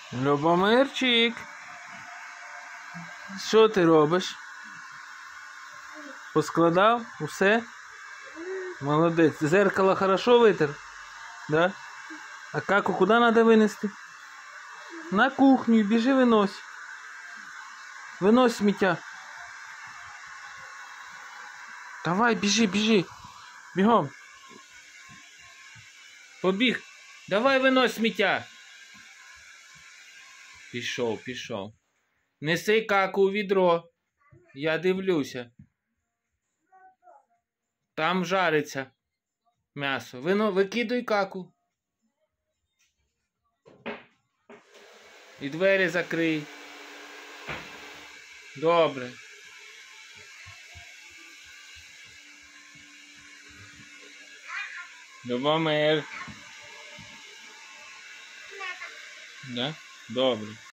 Любомирчик. Що ти робиш? Поскладав? Усе? Молодець. Зеркало хорошо витер? Да? А каку куди треба винести? На кухню. Біжи винось. Винось сміття. Давай, біжи, біжи. Бігом. Побіг. Давай винось сміття. Пішов, пішов. Неси каку у відро. Я дивлюся. Там жариться м'ясо. Викидуй каку. І двері закрий. Добре. Любомир. Да? Добре.